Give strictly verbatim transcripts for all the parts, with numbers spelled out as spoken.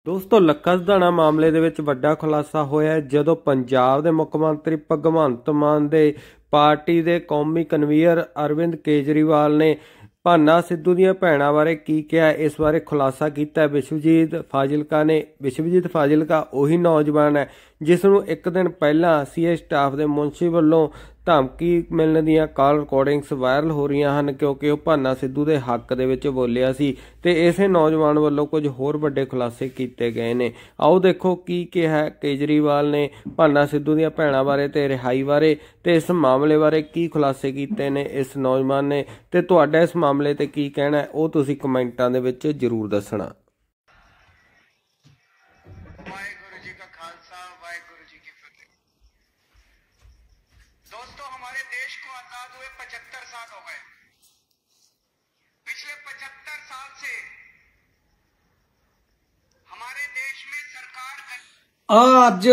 ਦੋਸਤੋ ਲੱਖਾ ਸਿਧਾਣਾ ਮਾਮਲੇ ਦੇ ਵਿੱਚ ਵੱਡਾ ਖੁਲਾਸਾ ਹੋਇਆ ਜਦੋਂ ਪੰਜਾਬ ਦੇ ਮੁੱਖ ਮੰਤਰੀ ਭਗਵੰਤ ਮਾਨ ਦੇ ਪਾਰਟੀ ਦੇ ਕੌਮੀ ਕਨਵੀਨਰ ਅਰਵਿੰਦ ਕੇਜਰੀਵਾਲ ਨੇ ਭਾਨਾ ਸਿੱਧੂ ਦੀਆਂ ਭੈਣਾਂ ਬਾਰੇ ਕੀ ਕਿਹਾ ਇਸ ਬਾਰੇ ਖੁਲਾਸਾ ਕੀਤਾ। ਵਿਸ਼ਵਜੀਤ ਫਾਜ਼ਿਲਕਾ ਨੇ ਵਿਸ਼ਵਜੀਤ ਫਾਜ਼ਿਲਕਾ ਉਹੀ ਨੌਜਵਾਨ ਹੈ ਜਿਸ ਨੂੰ ਇੱਕ ਦਿਨ ਪਹਿਲਾਂ ਸੀਏ ਸਟਾਫ ਦੇ ਮੁਨਸ਼ੀ ਵੱਲੋਂ ਧਮਕੀ ਮਿਲਣ ਦੀਆਂ ਕਾਲ ਰਿਕਾਰਡਿੰਗਸ ਵਾਇਰਲ ਹੋ ਰਹੀਆਂ ਹਨ ਕਿਉਂਕਿ ਉਹ ਭਾਨਾ ਸਿੱਧੂ ਦੇ ਹੱਕ ਦੇ ਵਿੱਚ ਬੋਲਿਆ ਸੀ ਤੇ ਇਸੇ ਨੌਜਵਾਨ ਵੱਲੋਂ ਕੁਝ ਹੋਰ ਵੱਡੇ ਖੁਲਾਸੇ ਕੀਤੇ ਗਏ ਨੇ। ਆਓ ਦੇਖੋ ਕੀ ਕਿਹਾ ਕੇਜਰੀਵਾਲ ਨੇ ਭਾਨਾ ਸਿੱਧੂ ਦੀਆਂ ਭੈਣਾਂ ਬਾਰੇ ਤੇ ਰਿਹਾਈ ਬਾਰੇ ਤੇ ਇਸ ਮਾਮਲੇ ਬਾਰੇ ਕੀ ਖੁਲਾਸੇ ਕੀਤੇ ਨੇ ਇਸ ਨੌਜਵਾਨ ਨੇ ਤੇ ਤੁਹਾਡਾ ਇਸ ਮਾਮਲੇ ਤੇ ਕੀ ਕਹਿਣਾ ਹੈ ਉਹ ਤੁਸੀਂ ਕਮੈਂਟਾਂ ਦੇ ਵਿੱਚ ਜ਼ਰੂਰ ਦੱਸਣਾ। दोस्तों हमारे देश को आजाद हुए पचहत्तर साल हो गए। पिछले पचहत्तर साल से हमारे देश में सरकार आज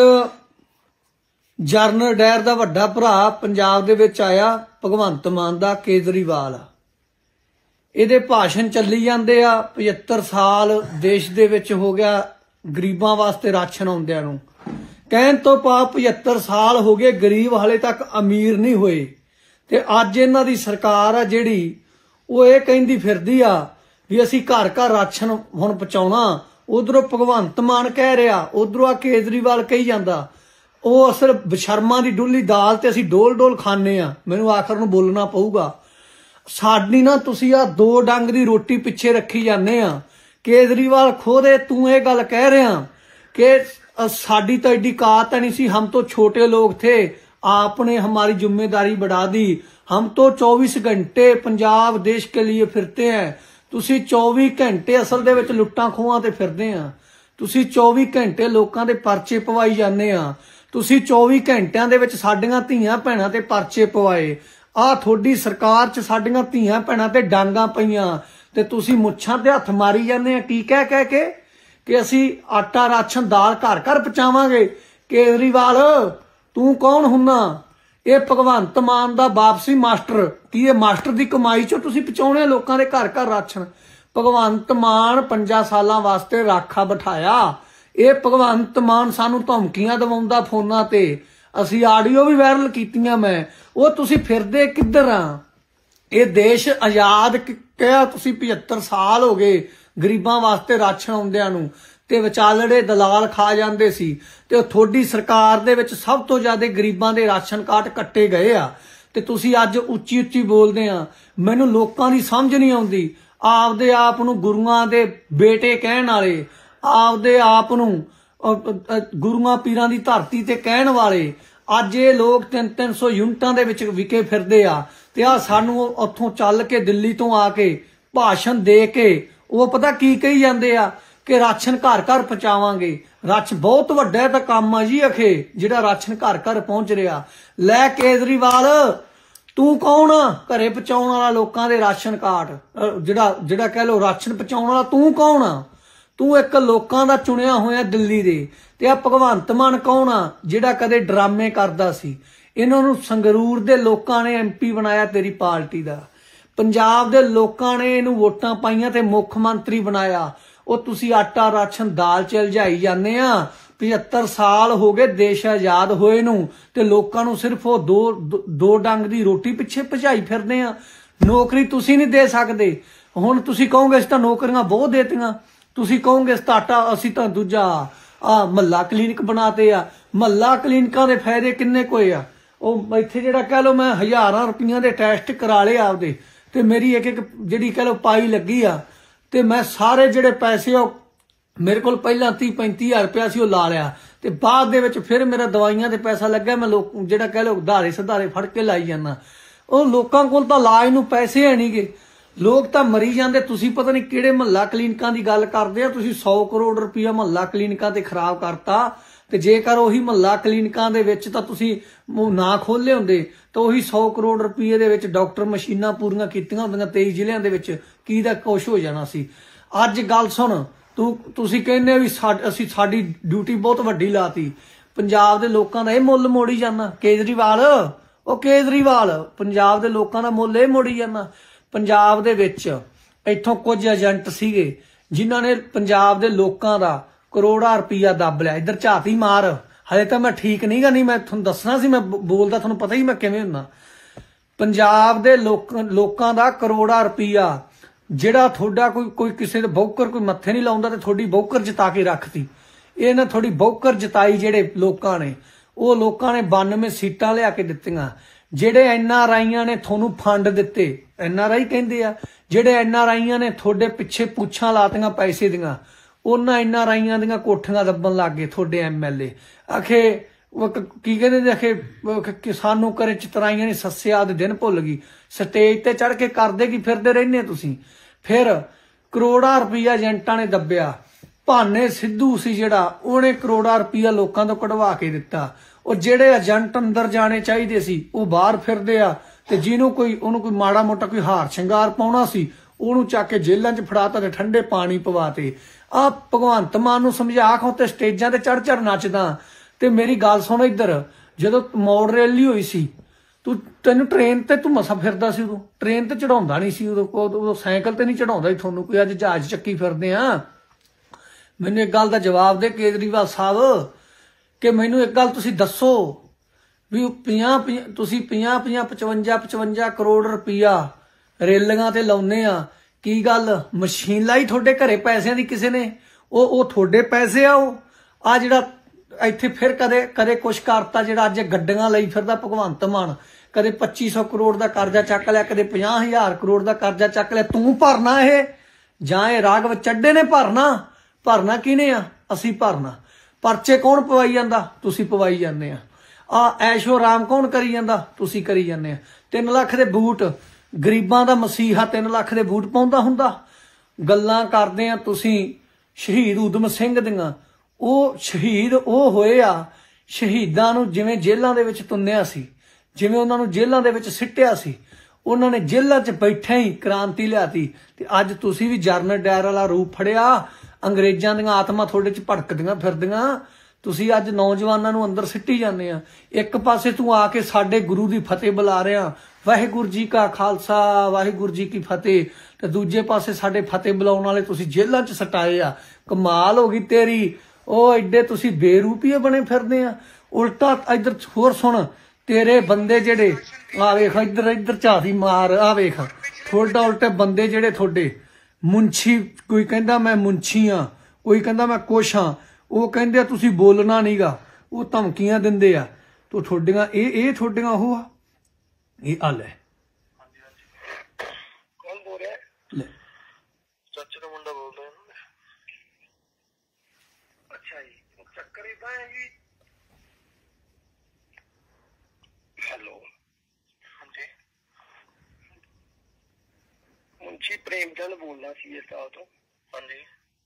ਜਰਨਲ ਡਾਇਰ ਦਾ ਵੱਡਾ ਭਰਾ ਪੰਜਾਬ ਦੇ ਵਿੱਚ ਆਇਆ ਭਗਵੰਤ ਮਾਨ ਦਾ ਕੇਜਰੀਵਾਲ ਇਹਦੇ ਭਾਸ਼ਣ ਚੱਲੀ ਜਾਂਦੇ ਆ। ਪਝੱਤਰ ਸਾਲ ਦੇਸ਼ ਦੇ ਵਿੱਚ ਹੋ ਗਿਆ ਗਰੀਬਾਂ ਵਾਸਤੇ ਰਾਸ਼ਨ ਆਉਂਦਿਆਂ ਨੂੰ कहन तो पा पचहत्तर साल हो गए गरीब हाले तक अमीर नहीं होए ते अज इन्हां दी सरकार आ जिहड़ी वो ये कहंदी फिरदी आ भी असीं घर घर राशन हुण पहुंचाउणा। उधरों भगवंत मान कह रहा उधरों आ केजरीवाल कही जांदा वो असल बशर्मा दी डुल्ली दाल ते असीं डोल डोल खाने आ। मैनूं आखिर नूं बोलना पऊगा साडी ना तुसीं आ दो डंग दी रोटी पिछे रखी जाने आ। केजरीवाल खुद तूं ये गल कह रहा कि साड़ी तो एडी कात नहीं सी, हम तो छोटे लोग थे, आपने हमारी जिम्मेदारी बढ़ा दी। हम तो चौबीस घंटे पंजाब देश के लिए फिरते हैं, तुसी चौबीस घंटे असल दे विच लुट्टां खोहां ते फिरदे आ। तुसी चौबीस घंटे लोकां दे परचे पवाई जाने आ। तुसी चौबीस घंटियां दे विच साडीआं धीआं भैणां ते परचे पवाए। आ थोड़ी सरकार च साडीआं धीआं भैणां ते डांगां पईआं ते तुसी मुच्छां ते हत्थ मारी जाने आ की कह कह के कि असी आटा राशन दाल घर घर पहुंचावांगे। केजरीवाल तू कौन हुन्ना? ये भगवंत मान दा वापसी मास्टर की ये मास्टर दी कमाई चो तुसी पहुंचाउणे लोकां दे घर घर राशन। भगवंत मान पंजा सालां वास्ते राखा बिठाया। ये भगवंत मान सानू धमकियां दवाउंदा फोनां ते असी आडियो भी वायरल कीतियां। मैं वो तुसी फिरदे किधर आ? ये देश आजाद कहा तुसी पचहत्तर साल हो गए गरीबां वास्ते राशन आउंदियां नूं ते विचालड़े दलाल खा जांदे सी ते थोड़ी सरकार दे विच सब तो ज्यादा गरीबां दे राशन कार्ड कट्टे गए आ ते तुसी अज उच्ची उच्ची बोलदे आ। मैनूं लोकां दी समझ नहीं आउंदी। आपदे आप नूं गुरुआं दे बेटे कहण वाले, आपदे आप नूं गुरुआं पीरां दी धरती ते कहण वाले अज ये लोग तीन तीन सौ यूनिटां दे विच विके फिरदे आ ते आ सानूं उत्थों चल के दिल्ली तो आके भाषण दे के वो पता की कही जाते आ कि राशन घर घर पहुंचावांगे। रच बहुत वड्डा तां काम आ जी अखे जिहड़ा राशन घर घर पहुंच रहा। लै केजरीवाल तू कौन आ घरे पहुंचाउण वाला लोकां दे राशन कार्ड जिहड़ा जिहड़ा कह लो राशन पहुंचाउण वाला तू कौन आ? तू एक लोकां दा चुनिया होया दिल्ली दे ते आ भगवंत मान कौन आ जिहड़ा कदे ड्रामे करदा सी। इन्हां नूं संगरूर दे लोकां ने एम पी बनाया तेरी पार्टी दा। पंजाब दे लोकां ने इहनूं वोटां पाईयां ते मुख मंत्री बनाया। ਉਹ ਤੁਸੀਂ आटा राशन दाल चल जाई जाने आ। पचहत्तर साल हो गए देश आजाद होए नूं ते लोकां नूं सिर्फ वो दो दो डंग दी रोटी पिछे भजाई फिरदे आ। नौकरी तुसी नहीं दे सकदे। हुण तुसी कहोगे इस तां नौकरियां बहुत देतियां, तुसी कहोगे इस तां आटा असीं तां दूजा आ महल्ला क्लीनिक बनाते आ। महल्ला क्लीनिकां दे फायदे किन्ने कोए आ? ਉਹ ਇੱਥੇ ਜਿਹੜਾ कह लो मैं हज़ारां रुपइयां दे टेस्ट करा ले आपदे ते मेरी एक एक जिहड़ी कह लो पाई लगी आ ते मैं सारे जिहड़े पैसे मेरे कोल पहलां तीह पैंती हज़ार रुपया सी ला लिया ते बाद दे विच फिर मेरा दवाइयां ते पैसा लग्या मैं लोक जिहड़ा कह लो धारे सधारे फड़ के लाई जाना। ਉਹ ਲੋਕਾਂ ਕੋਲ ਤਾਂ ਇਲਾਜ ਨੂੰ ਪੈਸੇ ਹੈ ਨਹੀਂਗੇ। ਲੋਕ ਤਾਂ ਮਰੀ ਜਾਂਦੇ। ਤੁਸੀਂ ਪਤਾ ਨਹੀਂ ਕਿਹੜੇ ਮਹੱਲਾ ਕਲੀਨਿਕਾਂ ਦੀ ਗੱਲ ਕਰਦੇ ਆ। ਤੁਸੀਂ सौ ਕਰੋੜ ਰੁਪਇਆ ਮਹੱਲਾ ਕਲੀਨਿਕਾਂ ਤੇ ਖਰਾਬ ਕਰਤਾ ਤੇ ਜੇਕਰ ਉਹੀ ਮਹੱਲਾ ਕਲੀਨਿਕਾਂ ਦੇ ਵਿੱਚ ਤਾਂ ਤੁਸੀਂ ਨਾ ਖੋਲੇ ਹੁੰਦੇ ਤਾਂ ਉਹੀ सौ ਕਰੋੜ ਰੁਪਏ ਦੇ ਵਿੱਚ ਡਾਕਟਰ ਮਸ਼ੀਨਾਂ ਪੂਰੀਆਂ ਕੀਤੀਆਂ ਹੁੰਦੀਆਂ तेईस ਜ਼ਿਲ੍ਹਿਆਂ ਦੇ ਵਿੱਚ ਕੀ ਦਾ ਕੁਛ ਹੋ ਜਾਣਾ ਸੀ। ਅੱਜ ਗੱਲ ਸੁਣ ਤੂੰ ਤੁਸੀਂ ਕਹਿੰਦੇ ਵੀ ਅਸੀਂ ਸਾਡੀ ਡਿਊਟੀ ਬਹੁਤ ਵੱਡੀ ਲਾਤੀ। ਪੰਜਾਬ ਦੇ ਲੋਕਾਂ ਦਾ ਇਹ ਮੁੱਲ ਮੋੜੀ ਜਾਣਾ ਕੇਜਰੀਵਾਲ। ਉਹ ਕੇਜਰੀਵਾਲ ਪੰਜਾਬ ਦੇ ਲੋਕਾਂ ਦਾ ਮੁੱਲ ਇਹ ਮੋੜੀ ਜਾਣਾ। ਪੰਜਾਬ ਦੇ ਵਿੱਚ ਇੱਥੋਂ ਕੁਝ ਏਜੰਟ ਸੀਗੇ ਜਿਨ੍ਹਾਂ ਨੇ ਪੰਜਾਬ ਦੇ ਲੋਕਾਂ ਦਾ ਕਰੋੜਾ ਰੁਪਈਆ ਦੱਬ ਲਿਆ। ਇੱਧਰ ਝਾਤੀ ਮਾਰ, ਹਲੇ ਤਾਂ ਮੈਂ ਠੀਕ ਨਹੀਂ ਗਾ, ਨਹੀਂ ਮੈਂ ਤੁਹਾਨੂੰ ਦੱਸਣਾ ਸੀ, ਮੈਂ ਬੋਲਦਾ ਤੁਹਾਨੂੰ ਪਤਾ ਹੀ ਮੈਂ ਕਿਵੇਂ ਹੁੰਦਾ। ਪੰਜਾਬ ਦੇ ਲੋਕ ਲੋਕਾਂ ਦਾ ਕਰੋੜਾ ਰੁਪਈਆ ਜਿਹੜਾ ਤੁਹਾਡਾ ਕੋਈ ਕੋਈ ਕਿਸੇ ਦੇ ਬੌਕਰ ਕੋਈ ਮੱਥੇ ਨਹੀਂ ਲਾਉਂਦਾ ਤੇ ਤੁਹਾਡੀ ਬੌਕਰ ਜਿਤਾ ਕੇ ਰੱਖਤੀ। ਇਹ ਨਾ ਤੁਹਾਡੀ ਬੌਕਰ ਜਿਤਾਈ ਜਿਹੜੇ ਲੋਕਾਂ ਨੇ, ਉਹ ਲੋਕਾਂ ਨੇ ਬਾਨਵੇਂ ਸੀਟਾਂ ਲਿਆ ਕੇ ਦਿੱਤੀਆਂ। ਜਿਹੜੇ ਐਨ ਆਰ ਆਈਆਂ ਨੇ ਤੁਹਾਨੂੰ ਫੰਡ ਦਿੱਤੇ, ਐਨ ਆਰ ਆਈ ਕਹਿੰਦੇ ਆ, ਜਿਹੜੇ ਐਨ ਆਰ ਆਈਆਂ ਨੇ ਤੁਹਾਡੇ ਪਿੱਛੇ ਪੁੱਛਾਂ ਲਾਤੀਆਂ ਪੈਸੇ ਦੀਆਂ, ਉਹਨਾਂ ਐਨ ਆਰ ਆਈਆਂ ਦੀਆਂ ਕੋਠੀਆਂ ਦੱਬਣ ਲੱਗ ਗਏ ਤੁਹਾਡੇ ਐਮ ਐਲ ਏ। ਆਖੇ ਕੀ ਕਹਿੰਦੇ ਆਖੇ ਸਾਨੂੰ ਕਰੇ ਚਤਰਾਈਆਂ ਨੇ ਸੱਸਿਆ ਦੇ ਦਿਨ ਭੁੱਲ ਗਈ। ਸਟੇਜ ਤੇ ਚੜ ਕੇ ਕਰਦੇ ਕੀ ਫਿਰਦੇ ਰਹਿੰਦੇ ਤੁਸੀਂ। ਫਿਰ ਕਰੋੜਾ ਰੁਪਈਆ ਏਜੰਟਾਂ ਨੇ ਦੱਬਿਆ। ਭਾਨੇ ਸਿੱਧੂ ਸੀ ਜਿਹੜਾ, ਉਹਨੇ ਕਰੋੜਾ ਰੁਪਈਆ ਲੋਕਾਂ ਤੋਂ ਕਢਵਾ ਕੇ ਦਿੱਤਾ। ਉਹ ਜਿਹੜੇ ਏਜੰਟ ਅੰਦਰ ਜਾਣੇ ਚਾਹੀਦੇ ਸੀ ਉਹ ਬਾਹਰ ਫਿਰਦੇ ਆ, ਤੇ ਜਿਹਨੂੰ ਕੋਈ ਉਹਨੂੰ ਕੋਈ ਮਾੜਾ ਮੋਟਾ ਕੋਈ ਹਾਰ ਸ਼ਿੰਗਾਰ ਪਾਉਣਾ ਸੀ ਉਹਨੂੰ ਚੱਕ ਕੇ ਜੇਲ੍ਹਾਂ 'ਚ ਫੜਾਤਾ ਤੇ ਠੰਡੇ ਪਾਣੀ ਪਵਾਤੇ। ਆ ਭਗਵੰਤ ਮਾਨ ਨੂੰ ਸਮਝਾ ਖੋ ਤੇ ਸਟੇਜਾਂ ਤੇ ਚੜ ਚੜ ਨੱਚਦਾ। ਤੇ ਮੇਰੀ ਗੱਲ ਸੁਣ, ਇੱਧਰ ਜਦੋਂ ਮੌੜ ਰੈਲੀ ਹੋਈ ਸੀ, ਤੂੰ ਤੈਨੂੰ ਟ੍ਰੇਨ ਤੇ ਤੂੰ ਮਸਾ ਫਿਰਦਾ ਸੀ, ਉਦੋਂ ਟ੍ਰੇਨ ਤੇ ਚੜਾਉਂਦਾ ਨਹੀਂ ਸੀ, ਉਦੋਂ ਉਦੋਂ ਸਾਈਕਲ ਤੇ ਨਹੀਂ ਚੜਾਉਂਦਾ ਸੀ ਤੁਹਾਨੂੰ ਕੋਈ। ਅੱਜ ਜਹਾਜ਼ ਚੱਕੀ ਫਿਰਦੇ ਆ। ਮੈਨੂੰ ਇੱਕ ਗੱਲ ਦਾ ਜਵਾਬ ਦੇ ਕੇਜਰੀਵਾਲ ਸਾਹਿਬ, ਕਿ ਮੈਨੂੰ ਇੱਕ ਗੱਲ ਤੁਸੀਂ ਦੱਸੋ ਵੀ ਪੰਜਾਹ ਤੁਸੀਂ ਪੰਜਾਹ ਪੰਜਾਹ ਪਚਵੰਜਾ ਪਚਵੰਜਾ ਕਰੋੜ ਰੁਪਈਆ ਰੇਲੀਆਂ ਤੇ ਲਾਉਨੇ ਆ, ਕੀ ਗੱਲ ਮਸ਼ੀਨ ਲਾਈ ਤੁਹਾਡੇ ਘਰੇ ਪੈਸਿਆਂ ਦੀ ਕਿਸੇ ਨੇ? ਉਹ ਉਹ ਤੁਹਾਡੇ ਪੈਸੇ ਆ। ਉਹ ਆ ਜਿਹੜਾ ਇੱਥੇ ਫਿਰ ਕਦੇ ਕਦੇ ਕੁਛ ਕਰਤਾ, ਜਿਹੜਾ ਅੱਜ ਗੱਡੀਆਂ ਲਈ ਫਿਰਦਾ ਭਗਵੰਤ ਮਾਨ, ਕਦੇ ਪੱਚੀ ਸੌ ਕਰੋੜ ਦਾ ਕਰਜ਼ਾ ਚੱਕ ਲਿਆ, ਕਦੇ ਪੰਜਾਹ ਹਜ਼ਾਰ ਕਰੋੜ ਦਾ ਕਰਜ਼ਾ ਚੱਕ ਲਿਆ। ਤੂੰ ਭਰਨਾ ਇਹ ਜਾਂ ਇਹ ਰਾਘਵ ਚੱਡੇ ਨੇ ਭਰਨਾ? ਭਰਨਾ ਕਿਹਨੇ ਆ? ਅਸੀਂ ਭਰਨਾ। ਪਰਚੇ ਕੌਣ ਪਵਾਈ ਜਾਂਦਾ? ਤੁਸੀਂ ਪਵਾਈ ਜਾਂਦੇ ਆ। ਆ ਐਸ਼ੋ ਆਰਾਮ ਕੌਣ ਕਰੀ ਜਾਂਦਾ? ਤੁਸੀਂ ਕਰੀ ਜਾਂਦੇ ਆ। ਤਿੰਨ ਲੱਖ ਦੇ ਬੂਟ, ਗਰੀਬਾਂ ਦਾ ਮਸੀਹਾ ਤਿੰਨ ਲੱਖ ਦੇ ਬੂਟ ਪਾਉਂਦਾ ਹੁੰਦਾ? ਗੱਲਾਂ ਕਰਦੇ ਆ ਤੁਸੀਂ ਸ਼ਹੀਦ ਊਧਮ ਸਿੰਘ ਦੀਆਂ। ਉਹ ਸ਼ਹੀਦ ਉਹ ਹੋਏ ਆ, ਸ਼ਹੀਦਾਂ ਨੂੰ ਜਿਵੇਂ ਜੇਲ੍ਹਾਂ ਦੇ ਵਿੱਚ ਤੁੰਨਿਆ ਸੀ, ਜਿਵੇਂ ਉਹਨਾਂ ਨੂੰ ਜੇਲ੍ਹਾਂ ਦੇ ਵਿੱਚ ਸਿੱਟਿਆ ਸੀ, ਉਹਨਾਂ ਨੇ ਜੇਲ੍ਹਾਂ 'ਚ ਬੈਠੇ ਹੀ ਕ੍ਰਾਂਤੀ ਲਿਆਤੀ। ਤੇ ਅੱਜ ਤੁਸੀਂ ਵੀ ਜਰਨਲ ਡਾਇਰ ਵਾਲਾ ਰੂਪ ਫੜਿਆ। ਅੰਗਰੇਜ਼ਾਂ ਦੀਆਂ ਆਤਮਾ ਤੁਹਾਡੇ 'ਚ ਭੜਕਦੀਆਂ ਫਿਰਦੀਆਂ। ਤੁਸੀਂ ਅੱਜ ਨੌਜਵਾਨਾਂ ਨੂੰ ਅੰਦਰ ਸਿੱਟੀ ਜਾਂਦੇ ਆ। ਇੱਕ ਪਾਸੇ ਤੂੰ ਆ ਕੇ ਸਾਡੇ ਗੁਰੂ ਦੀ ਫਤਿਹ ਬੁਲਾ ਰਿਹਾ, ਵਾਹਿਗੁਰੂ ਜੀ ਕਾ ਖਾਲਸਾ ਵਾਹਿਗੁਰੂ ਜੀ ਕੀ ਫਤਿਹ, ਤੇ ਦੂਜੇ ਪਾਸੇ ਸਾਡੇ ਫਤਿਹ ਬੁਲਾਉਣ ਵਾਲੇ ਤੁਸੀਂ ਜੇਲ੍ਹਾਂ 'ਚ ਸਟਾਏ ਆ। ਕਮਾਲ ਹੋ ਗਈ ਤੇਰੀ। ਉਹ ਐਡੇ ਤੁਸੀਂ ਬੇਰੂਪੀਏ ਬਣੇ ਫਿਰਦੇ ਆ। ਉਲਟਾ ਇੱਧਰ ਹੋਰ ਸੁਣ, ਤੇਰੇ ਬੰਦੇ ਜਿਹੜੇ ਆ ਵੇਖ, ਇੱਧਰ ਇੱਧਰ ਝਾਤੀ ਮਾਰ, ਆ ਵੇਖ ਤੁਹਾਡਾ ਉਲਟੇ ਬੰਦੇ ਜਿਹੜੇ ਤੁਹਾਡੇ ਮੁੰਸ਼ੀ, ਕੋਈ ਕਹਿੰਦਾ ਮੈਂ ਮੁੰਸ਼ੀ ਆ, ਕੋਈ ਕਹਿੰਦਾ ਮੈਂ ਕੁਛ ਹਾਂ, ਉਹ ਕਹਿੰਦੇ ਆ ਤੁਸੀਂ ਬੋਲਣਾ ਨਹੀਂਗਾ, ਉਹ ਧਮਕੀਆਂ ਦਿੰਦੇ ਆ। ਤੋ ਤੁਹਾਡੀਆਂ ਇਹ ਇਹ ਤੁਹਾਡੀਆਂ ਉਹ ਆ, ਇਹ ਆ ਲੈ ਕੌਣ ਬੋਲ ਰਿਹਾ? ਲੈ ਚਾਚੇ ਦਾ ਮੁੰਡਾ ਬੋਲ ਰਿਹਾ। ਅੱਛਾ ਜੀ, ਚੱਕਰ ਇਦਾਂ ਹੈ ਜੀ। ਹੈਲੋ, ਹਾਂਜੀ, ਮੁੰਸ਼ੀ ਪ੍ਰੇਮਚੰਦ ਬੋਲਦਾ ਸੀ ਇਸ ਸਾਲ ਤੋਂ। ਹਾਂਜੀ,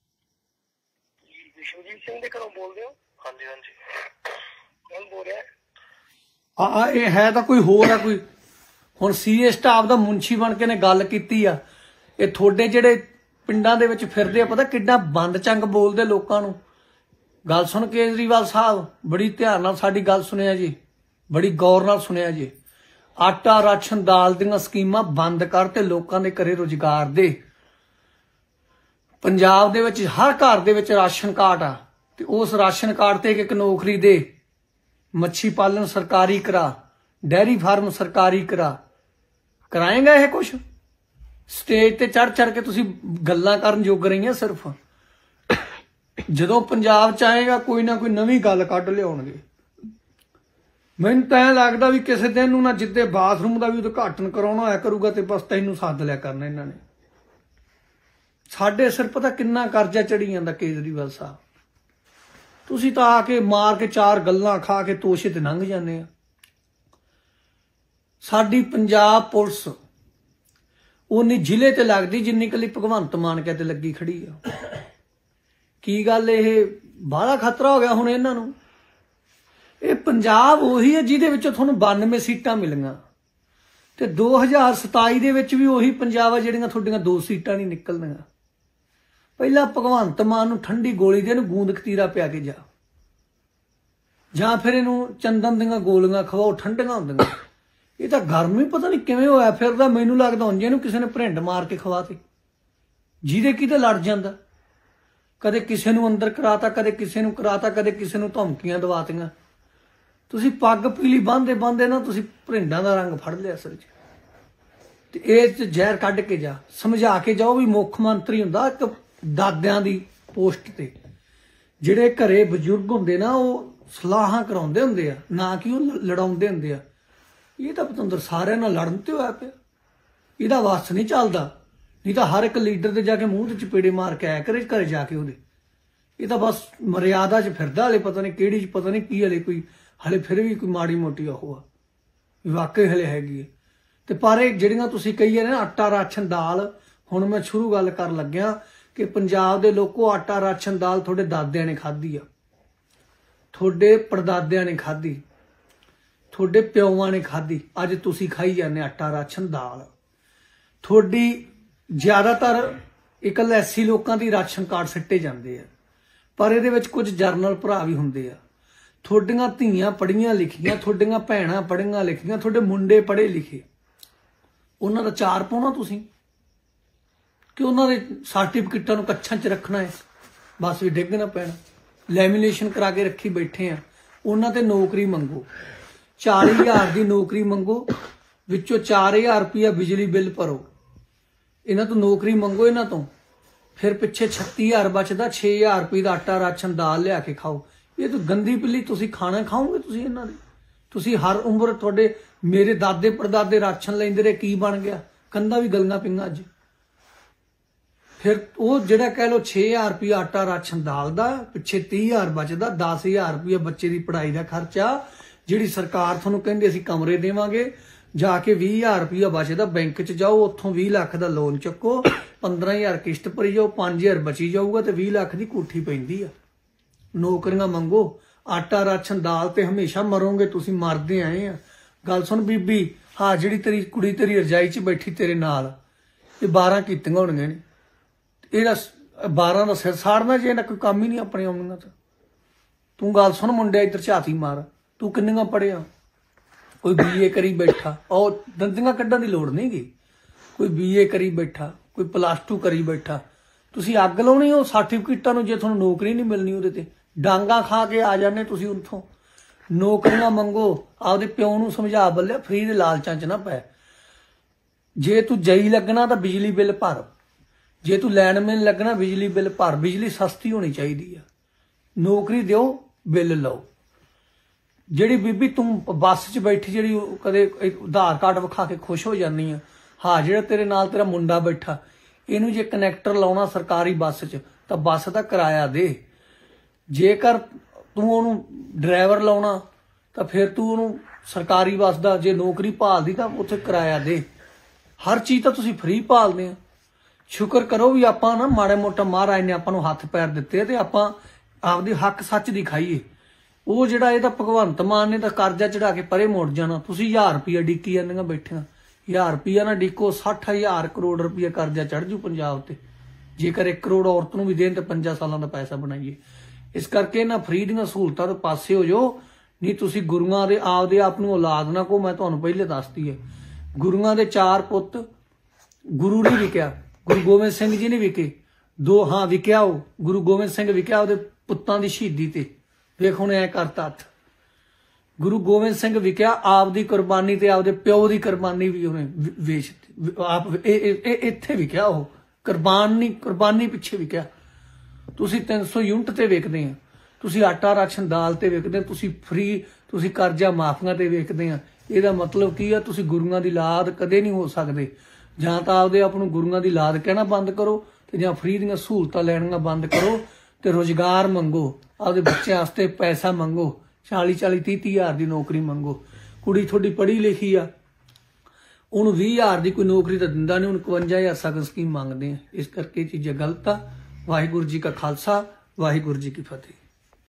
ਵਿਸ਼ਵਜੀਤ ਸਿੰਘ ਦੇ ਘਰੋਂ ਬੋਲਦੇ ਹੋ? ਹਾਂਜੀ ਹਾਂਜੀ। ਕੌਣ ਬੋਲ ਰਿਹਾ? ਆ ਇਹ ਹੈ ਤਾਂ ਕੋਈ ਹੋਰ ਆ ਕੋਈ। ਹੁਣ ਸੀਏ ਸਟਾਫ ਦਾ ਮੁੰਸ਼ੀ ਬਣ ਕੇ ਨੇ ਗੱਲ ਕੀਤੀ ਆ। ਇਹ ਤੁਹਾਡੇ ਜਿਹੜੇ ਪਿੰਡਾਂ ਦੇ ਵਿੱਚ ਫਿਰਦੇ ਆ, ਪਤਾ ਕਿੱਡਾ ਬੰਦ ਚੰਗ ਬੋਲਦੇ ਲੋਕਾਂ ਨੂੰ। ਗੱਲ ਸੁਣ ਕੇਜਰੀਵਾਲ ਸਾਹਿਬ, ਬੜੀ ਧਿਆਨ ਨਾਲ ਸਾਡੀ ਗੱਲ ਸੁਣਿਆ ਜੀ, ਬੜੀ ਗੌਰ ਨਾਲ ਸੁਣਿਆ ਜੀ। ਆਟਾ ਰਾਸ਼ਨ ਦਾਲ ਦੀਆਂ ਸਕੀਮਾਂ ਬੰਦ ਕਰ ਤੇ ਲੋਕਾਂ ਦੇ ਘਰੇ ਰੁਜ਼ਗਾਰ ਦੇ। ਪੰਜਾਬ ਦੇ ਵਿੱਚ ਹਰ ਘਰ ਦੇ ਵਿੱਚ ਰਾਸ਼ਨ ਕਾਰਡ ਆ, ਤੇ ਉਸ ਰਾਸ਼ਨ ਕਾਰਡ ਤੇ ਇੱਕ ਇੱਕ ਨੌਕਰੀ ਦੇ। ਮੱਛੀ ਪਾਲਣ ਸਰਕਾਰੀ ਕਰਾ, ਡੈਰੀ ਫਾਰਮ ਸਰਕਾਰੀ ਕਰਾ। ਕਰਾਏਗਾ ਇਹ ਕੁਛ? ਸਟੇਜ ਤੇ ਚੜ ਚੜ ਕੇ ਤੁਸੀਂ ਗੱਲਾਂ ਕਰਨ ਜੋਗ ਰਹੀਆਂ ਸਿਰਫ। ਜਦੋਂ ਪੰਜਾਬ ਚ ਆਏਗਾ ਕੋਈ ਨਾ ਕੋਈ ਨਵੀਂ ਗੱਲ ਕੱਢ ਲਿਆਉਣਗੇ। ਮੈਨੂੰ ਤਾਂ ਐਂ ਲੱਗਦਾ ਵੀ ਕਿਸੇ ਦਿਨ ਨੂੰ ਨਾ ਜਿੱਦੇ ਬਾਥਰੂਮ ਦਾ ਵੀ ਉਦਘਾਟਨ ਕਰਾਉਣਾ ਹੋਇਆ ਕਰੂਗਾ ਤੇ ਬਸ ਤੈਨੂੰ ਸੱਦ ਲਿਆ ਕਰਨਾ ਇਹਨਾਂ ਨੇ। ਸਾਡੇ ਸਿਰ ਪਤਾ ਕਿੰਨਾ ਕਰਜ਼ਾ ਚੜੀ ਜਾਂਦਾ ਕੇਜਰੀਵਾਲ ਸਾਹਿਬ। ਤੁਸੀਂ ਤਾਂ ਆ ਕੇ ਮਾਰ ਕੇ ਚਾਰ ਗੱਲਾਂ ਖਾ ਕੇ ਤੋਸ਼ੇ ਤੇ ਲੰਘ ਜਾਂਦੇ ਆ। ਸਾਡੀ ਪੰਜਾਬ ਪੁਲਿਸ ਉਨੀ ਜ਼ਿਲ੍ਹੇ ਤੇ ਲੱਗਦੀ ਜਿੰਨੀ ਕੱਲੀ ਭਗਵੰਤ ਮਾਨ ਕੇ ਤੇ ਲੱਗੀ ਖੜੀ ਆ। ਕੀ ਗੱਲ ਇਹ ਬਾਹਲਾ ਖਤਰਾ ਹੋ ਗਿਆ ਹੁਣ ਇਹਨਾਂ ਨੂੰ? ਇਹ ਪੰਜਾਬ ਉਹੀ ਹੈ ਜਿਹਦੇ ਵਿੱਚੋਂ ਤੁਹਾਨੂੰ ਬਾਨਵੇਂ ਸੀਟਾਂ ਮਿਲੀਆਂ, ਤੇ ਦੋ ਹਜ਼ਾਰ ਸਤਾਈ ਦੇ ਵਿੱਚ ਵੀ ਉਹੀ ਪੰਜਾਬ ਆ ਜਿਹੜੀਆਂ ਤੁਹਾਡੀਆਂ ਦੋ ਸੀਟਾਂ ਨਹੀਂ ਨਿਕਲਣੀਆਂ। ਪਹਿਲਾਂ ਭਗਵੰਤ ਮਾਨ ਨੂੰ ਠੰਡੀ ਗੋਲੀ ਦੇ, ਇਹਨੂੰ ਗੂੰਦ ਕਤੀਰਾ ਪਿਆ ਕੇ ਜਾ, ਜਾਂ ਫਿਰ ਇਹਨੂੰ ਚੰਦਨ ਦੀਆਂ ਗੋਲੀਆਂ ਖਵਾਓ, ਠੰਡੀਆਂ ਹੁੰਦੀਆਂ। ਇਹ ਤਾਂ ਗਰਮੀ ਪਤਾ ਨਹੀਂ ਕਿਵੇਂ ਹੋਇਆ ਫਿਰਦਾ। ਮੈਨੂੰ ਲੱਗਦਾ ਹੁਣ ਜਿਹਨੂੰ ਕਿਸੇ ਨੇ ਭਰਿੰਡ ਮਾਰ ਕੇ ਖਵਾਤੇ, ਜਿਹਦੇ ਕਿਤੇ ਲੜ ਜਾਂਦਾ। ਕਦੇ ਕਿਸੇ ਨੂੰ ਅੰਦਰ ਕਰਾਤਾ, ਕਦੇ ਕਿਸੇ ਨੂੰ ਕਰਾਤਾ, ਕਦੇ ਕਿਸੇ ਨੂੰ ਧਮਕੀਆਂ ਦਵਾਤੀਆਂ। ਤੁਸੀਂ ਪੱਗ ਪੀਲੀ ਬੰਨ੍ਹਦੇ ਬੰਨ੍ਹਦੇ ਨਾ ਤੁਸੀਂ ਭਰਿੰਡਾਂ ਦਾ ਰੰਗ ਫੜ ਲਿਆ ਅਸਲ 'ਚ। ਤੇ ਇਹ 'ਚ ਜ਼ਹਿਰ ਕੱਢ ਕੇ ਜਾ, ਸਮਝਾ ਕੇ ਜਾਓ ਵੀ ਮੁੱਖ ਮੰਤਰੀ ਹੁੰਦਾ ਇੱਕ ਦਾਦਿਆਂ ਦੀ ਪੋਸਟ ਤੇ। ਜਿਹੜੇ ਘਰੇ ਬਜ਼ੁਰਗ ਹੁੰਦੇ ਨਾ ਉਹ ਸਲਾਹਾਂ ਕਰਾਉਂਦੇ ਹੁੰਦੇ ਆ, ਨਾ ਕਿ ਉਹ ਲੜਾਉਂਦੇ ਹੁੰਦੇ ਆ। ਇਹ ਤਾਂ ਪਤੰਦਰ ਸਾਰਿਆਂ ਨਾਲ ਲੜਨ ਤੇ ਹੋਇਆ ਪਿਆ, ਇਹਦਾ ਵੱਸ ਨਹੀਂ ਚੱਲਦਾ। ਨਹੀਂ ਤਾਂ ਹਰ ਇੱਕ ਲੀਡਰ ਦੇ ਜਾ ਕੇ ਮੂੰਹ ਤੇ ਚਪੇੜੇ ਮਾਰ ਕੇ ਆਇਆ ਕਰੇ ਘਰੇ ਜਾ ਕੇ ਉਹਦੇ। ਇਹ ਤਾਂ ਬਸ ਮਰਿਆਦਾ 'ਚ ਫਿਰਦਾ, ਹਲੇ ਪਤਾ ਨਹੀਂ ਕਿਹੜੀ 'ਚ, ਪਤਾ ਨਹੀਂ ਕੀ ਹਲੇ ਕੋਈ ਹਲੇ ਫਿਰ ਵੀ ਕੋਈ ਮਾੜੀ ਮੋਟੀ ਉਹ ਆ ਵਾਕਈ ਹਲੇ ਹੈਗੀ ਹੈ। ਤੇ ਪਰ ਇਹ ਜਿਹੜੀਆਂ ਤੁਸੀਂ ਕਹੀ ਜਾਂਦੇ ਨਾ ਆਟਾ ਰਾਸ਼ਨ ਦਾਲ, ਹੁਣ ਮੈਂ ਸ਼ੁਰੂ ਗੱਲ ਕਰਨ ਲੱਗਿਆ ਕਿ ਪੰਜਾਬ ਦੇ ਲੋਕੋ ਆਟਾ ਰਾਸ਼ਨ ਦਾਲ ਤੁਹਾਡੇ ਦਾਦਿਆਂ ਨੇ ਖਾਧੀ ਆ, ਤੁਹਾਡੇ ਪੜਦਾਦਿਆਂ ਨੇ ਖਾਧੀ, ਤੁਹਾਡੇ ਪਿਓਾਂ ਨੇ ਖਾਧੀ। ਅੱਜ ਤੁਸੀਂ ਖਾਈ ਜਾਂਦੇ ਆਟਾ ਰਾਸ਼ਨ ਦਾਲ। ਤੁਹਾਡੀ ਜ਼ਿਆਦਾਤਰ ਇਕੱਲੇ ਐਸੀ ਲੋਕਾਂ ਦੀ ਰਾਸ਼ਨ ਕਾਰਡ ਸਿੱਟੇ ਜਾਂਦੇ ਆ, ਪਰ ਇਹਦੇ ਵਿੱਚ ਕੁਝ ਜਰਨਲ ਭਰਾ ਵੀ ਹੁੰਦੇ ਆ। ਤੁਹਾਡੀਆਂ ਧੀਆਂ ਪੜ੍ਹੀਆਂ ਲਿਖੀਆਂ, ਤੁਹਾਡੀਆਂ ਭੈਣਾਂ ਪੜ੍ਹੀਆਂ ਲਿਖੀਆਂ, ਤੁਹਾਡੇ ਮੁੰਡੇ ਪੜ੍ਹੇ ਲਿਖੇ, ਉਹਨਾਂ ਦਾ ਚਾਰ ਪਾਉਣਾ ਤੁਸੀਂ ਕਿ ਉਹਨਾਂ ਦੇ ਸਰਟੀਫਿਕੇਟਾਂ ਨੂੰ ਕੱਛਾਂ 'ਚ ਰੱਖਣਾ ਹੈ, ਬਸ ਵੀ ਡਿੱਗ ਨਾ ਪੈਣਾ। ਲੈਮੀਨੇਸ਼ਨ ਕਰਾ ਕੇ ਰੱਖੀ ਬੈਠੇ ਆ। ਉਹਨਾਂ ਤੇ ਨੌਕਰੀ ਮੰਗੋ, ਚਾਲੀ ਹਜ਼ਾਰ ਦੀ ਨੌਕਰੀ ਮੰਗੋ, ਵਿੱਚੋਂ ਚਾਰ ਹਜ਼ਾਰ ਰੁਪਇਆ ਬਿਜਲੀ ਬਿੱਲ ਭਰੋ। ਇਹਨਾਂ ਤੋਂ ਨੌਕਰੀ ਮੰਗੋ, ਇਹਨਾਂ ਤੋਂ ਫਿਰ ਪਿੱਛੇ ਛੱਤੀ ਹਜ਼ਾਰ ਬਚਦਾ, ਛੇ ਹਜ਼ਾਰ ਰੁਪਏ ਦਾ ਆਟਾ ਰਾਸ਼ਨ ਦਾਲ ਲਿਆ ਕੇ ਖਾਓ। ਇਹ ਤਾਂ ਗੰਦੀ ਪਿੱਲੀ ਤੁਸੀਂ ਖਾਣਾ ਖਾਓਗੇ ਤੁਸੀਂ ਇਹਨਾਂ ਦੇ। ਤੁਸੀਂ ਹਰ ਉਮਰ ਤੁਹਾਡੇ ਮੇਰੇ ਦਾਦੇ ਪੜਦਾਦੇ ਰਾਸ਼ਨ ਲੈਂਦੇ ਰਹੇ, ਕੀ ਬਣ ਗਿਆ? ਕੰਧਾਂ ਵੀ ਗਲੀਆਂ ਪਈਆਂ ਅੱਜ। ਫਿਰ ਉਹ ਜਿਹੜਾ ਕਹਿ ਲਓ ਛੇ ਹਜ਼ਾਰ ਰੁਪਏ ਆਟਾ ਰਾਸ਼ਨ ਦਾਲ ਦਾ, ਪਿੱਛੇ ਤੀਹ ਹਜ਼ਾਰ ਬਚਦਾ, ਦਸ ਹਜ਼ਾਰ ਰੁਪਏ ਬੱਚੇ ਦੀ ਪੜ੍ਹਾਈ ਦਾ ਖਰਚਾ, ਜਿਹੜੀ ਸਰਕਾਰ ਤੁਹਾਨੂੰ ਕਹਿੰਦੀ ਅਸੀਂ ਕਮਰੇ ਦੇਵਾਂਗੇ, ਜਾ ਕੇ ਵੀਹ ਹਜ਼ਾਰ ਰੁਪਇਆ ਬਚਦਾ, ਬੈਂਕ 'ਚ ਜਾਓ, ਉੱਥੋਂ ਵੀਹ ਲੱਖ ਦਾ ਲੋਨ ਚੱਕੋ, ਪੰਦਰਾਂ ਹਜ਼ਾਰ ਕਿਸ਼ਤ ਭਰੀ ਜਾਓ, ਪੰਜ ਹਜ਼ਾਰ ਬਚੀ ਜਾਊਗਾ ਤੇ ਵੀਹ ਲੱਖ ਦੀ ਕੋਠੀ ਪੈਂਦੀ ਆ। ਨੌਕਰੀਆਂ ਮੰਗੋ, ਆਟਾ ਰਾਸ਼ਨ ਦਾਲ ਤੇ ਹਮੇਸ਼ਾ ਮਰੋਗੇ ਤੁਸੀਂ, ਮਰਦੇ ਆਏ ਆ। ਗੱਲ ਸੁਣ ਬੀਬੀ, ਹਾਂ ਜਿਹੜੀ ਤੇਰੀ ਕੁੜੀ ਤੇਰੀ ਰਜਾਈ 'ਚ ਬੈਠੀ ਤੇਰੇ ਨਾਲ, ਇਹ ਬਾਰਾਂ ਕੀਤੀਆਂ ਹੋਣੀਆਂ ਨੇ, ਇਹਦਾ ਬਾਰਾਂ ਦਾ ਸਿਰ ਸਾੜਨਾ ਜੇ ਇਹਨਾਂ ਕੋਈ ਕੰਮ ਹੀ ਨਹੀਂ ਆਪਣੇ ਆਉਣੀਆਂ ਤਾਂ। ਤੂੰ ਗੱਲ ਸੁਣ ਮੁੰਡਿਆ, ਇੱਧਰ ਝਾਤੀ ਮਾਰ, ਤੂੰ ਕਿੰਨੀਆਂ ਪੜ੍ਹਿਆ? ਕੋਈ ਬੀਏ ਕਰੀ ਬੈਠਾ, ਉਹ ਦੰਦੀਆਂ ਕੱਢਣ ਦੀ ਲੋੜ ਨਹੀਂ ਗੀ। ਕੋਈ ਬੀਏ ਕਰੀ ਬੈਠਾ, ਕੋਈ ਪਲੱਸ ਟੂ ਕਰੀ ਬੈਠਾ। ਤੁਸੀਂ ਅੱਗ ਲਾਉਣੀ ਉਹ ਸਰਟੀਫਿਕੇਟਾਂ ਨੂੰ ਜੇ ਤੁਹਾਨੂੰ ਨੌਕਰੀ ਨਹੀਂ ਮਿਲਣੀ ਉਹਦੇ ਤੇ। ਡਾਂਗਾ ਖਾ ਕੇ ਆ ਜਾਂਦੇ ਤੁਸੀਂ ਉੱਥੋਂ। ਨੌਕਰੀਆਂ ਮੰਗੋ, ਆਪਦੇ ਪਿਓ ਨੂੰ ਸਮਝਾ ਬੱਲਿਆ ਫਰੀ ਦੇ ਲਾਲਚਾਂ 'ਚ ਨਾ ਪੈ। ਜੇ ਤੂੰ ਜਈ ਲੱਗਣਾ ਤਾਂ ਬਿਜਲੀ ਬਿੱਲ ਭਰ, ਜੇ ਤੂੰ ਲਾਈਨਮੈਨ ਲੱਗਣਾ ਬਿਜਲੀ ਬਿੱਲ ਭਰ। ਬਿਜਲੀ ਸਸਤੀ ਹੋਣੀ ਚਾਹੀਦੀ ਆ, ਨੌਕਰੀ ਦਿਓ, ਬਿੱਲ ਲਓ। ਜਿਹੜੀ ਬੀਬੀ ਤੂੰ ਬੱਸ 'ਚ ਬੈਠੀ, ਜਿਹੜੀ ਕਦੇ ਆਧਾਰ ਕਾਰਡ ਵਿਖਾ ਕੇ ਖੁਸ਼ ਹੋ ਜਾਂਦੀ ਆ, ਹਾਂ ਜਿਹੜਾ ਤੇਰੇ ਨਾਲ ਤੇਰਾ ਮੁੰਡਾ ਬੈਠਾ, ਇਹਨੂੰ ਜੇ ਕਨੈਕਟਰ ਲਾਉਣਾ ਸਰਕਾਰੀ ਬੱਸ 'ਚ ਤਾਂ ਬੱਸ ਦਾ ਕਿਰਾਇਆ ਦੇ। ਜੇਕਰ ਤੂੰ ਉਹਨੂੰ ਡਰਾਈਵਰ ਲਾਉਣਾ ਤਾਂ ਫਿਰ ਤੂੰ ਉਹਨੂੰ ਸਰਕਾਰੀ ਬੱਸ ਦਾ, ਜੇ ਨੌਕਰੀ ਭਾਲਦੀ ਤਾਂ ਉੱਥੇ ਕਿਰਾਇਆ ਦੇ। ਹਰ ਚੀਜ਼ ਤਾਂ ਤੁਸੀਂ ਫ੍ਰੀ ਭਾਲਦੇ ਆ। ਸ਼ੁਕਰ ਕਰੋ ਵੀ ਆਪਾਂ ਨਾ ਮਾੜਾ ਮੋਟਾ ਮਹਾਰਾਜ ਨੇ ਆਪਾਂ ਨੂੰ ਹੱਥ ਪੈਰ ਦਿੱਤੇ ਤੇ ਆਪਾਂ ਆਪਦੇ ਹੱਕ ਸੱਚ ਦੀ ਖਾਈਏ। ਉਹ ਜਿਹੜਾ ਇਹਦਾ ਭਗਵੰਤ ਮਾਨ ਨੇ ਤਾਂ ਕਰਜ਼ਾ ਚੜਾ ਕੇ ਪਰੇ ਮੁੜ ਜਾਣਾ। ਤੁਸੀਂ ਹਜ਼ਾਰ ਰੁਪਈਆ ਡਿੱਕੀ ਜਾਂਦੀਆਂ ਬੈਠੀਆਂ। ਹਜ਼ਾਰ ਰੁਪਈਆ ਨਾ ਡਿੱਕੋ, ਸੱਠ ਹਜ਼ਾਰ ਕਰੋੜ ਰੁਪਈਆ ਕਰਜ਼ਾ ਚੜ ਜੂ ਪੰਜਾਬ ਤੇ। ਜੇਕਰ ਇੱਕ ਕਰੋੜ ਔਰਤ ਨੂੰ ਵੀ ਦੇਣ ਤੇ ਪੰਜਾਂ ਸਾਲਾਂ ਦਾ ਪੈਸਾ ਬਣਾਈਏ। ਇਸ ਕਰਕੇ ਇਹਨਾਂ ਫਰੀ ਦੀਆਂ ਸਹੂਲਤਾਂ ਤੋਂ ਪਾਸੇ ਹੋ ਜਾਓ, ਨਹੀਂ ਤੁਸੀਂ ਗੁਰੂਆਂ ਦੇ ਆਪਦੇ ਆਪ ਨੂੰ ਔਲਾਦ ਨਾ ਕਹੋ। ਮੈਂ ਤੁਹਾਨੂੰ ਪਹਿਲੇ ਦੱਸਦੀ ਹੈ, ਗੁਰੂਆਂ ਦੇ ਚਾਰ ਪੁੱਤ, ਗੁਰੂ ਨਹੀਂ ਵਿਕਿਆ, ਗੁਰੂ ਗੋਬਿੰਦ ਸਿੰਘ ਜੀ ਨੇ ਵਿਕੇ ਦੋ। ਹਾਂ ਵਿਕਿਆ, ਉਹ ਗੁਰੂ ਗੋਬਿੰਦ ਸਿੰਘ ਵਿਕਿਆ ਉਹਦੇ ਪੁੱਤਾਂ ਦੀ ਸ਼ਹੀਦੀ ਤੇ। ਵੇਖ ਹੁਣ ਐ ਕਰਤਾ ਹੱਥ। ਗੁਰੂ ਗੋਬਿੰਦ ਸਿੰਘ ਵਿਕਿਆ ਆਪਦੀ ਕੁਰਬਾਨੀ ਤੇ, ਆਪਦੇ ਪਿਓ ਦੀ ਕੁਰਬਾਨੀ ਵੀ ਉਹਨੇ ਵੇਚ ਆਪ ਇੱਥੇ ਵਿਕਿਆ। ਉਹ ਕੁਰਬਾਨੀ ਕੁਰਬਾਨੀ ਪਿੱਛੇ ਵਿਕਿਆ। ਤੁਸੀਂ ਤਿੰਨ ਸੌ ਯੂਨਿਟ ਤੇ ਵੇਚਦੇ ਆ, ਤੁਸੀਂ ਆਟਾ ਰਾਸ਼ਨ ਦਾਲ ਤੇ ਵੇਚਦੇ, ਤੁਸੀਂ ਫ੍ਰੀ, ਤੁਸੀਂ ਕਰਜ਼ਾ ਮਾਫੀਆਂ ਤੇ ਵੇਚਦੇ ਆ। ਇਹਦਾ ਮਤਲਬ ਕੀ ਆ? ਤੁਸੀਂ ਗੁਰੂਆਂ ਦੀ ਲਾਦ ਕਦੇ ਨਹੀਂ ਹੋ ਸਕਦੇ। ਜਾਂ ਤਾਂ ਆਪਦੇ ਆਪ ਨੂੰ ਗੁਰੂਆਂ ਦੀ ਲਾਦ ਕਹਿਣਾ ਬੰਦ ਕਰੋ, ਤੇ ਜਾਂ ਫ੍ਰੀ ਦੀਆਂ ਸਹੂਲਤਾਂ ਲੈਣੀਆਂ ਬੰਦ ਕਰੋ, ਤੇ ਰੁਜ਼ਗਾਰ ਮੰਗੋ, ਆਪਦੇ ਬੱਚਿਆਂ ਵਾਸਤੇ ਪੈਸਾ ਮੰਗੋ, ਚਾਲੀ ਚਾਲੀ ਤੀਹ ਤੀਹ ਹਜ਼ਾਰ ਦੀ ਨੌਕਰੀ ਮੰਗੋ। ਕੁੜੀ ਤੁਹਾਡੀ ਪੜ੍ਹੀ ਲਿਖੀ ਆ, ਉਹਨੂੰ ਵੀਹ ਹਜ਼ਾਰ ਦੀ ਕੋਈ ਨੌਕਰੀ ਤਾਂ ਦਿੰਦਾ ਨਹੀਂ, ਉਹਨੂੰ ਇਕਵੰਜਾ ਹਜ਼ਾਰ ਸਗਨ ਸਕੀਮ ਮੰਗਦੇ ਆ। ਇਸ ਕਰਕੇ ਇਹ ਚੀਜ਼ਾਂ ਗਲਤ ਆ। ਵਾਹਿਗੁਰੂ ਜੀ ਕਾ ਖਾਲਸਾ, ਵਾਹਿਗੁਰੂ ਜੀ ਕੀ ਫਤਿਹ।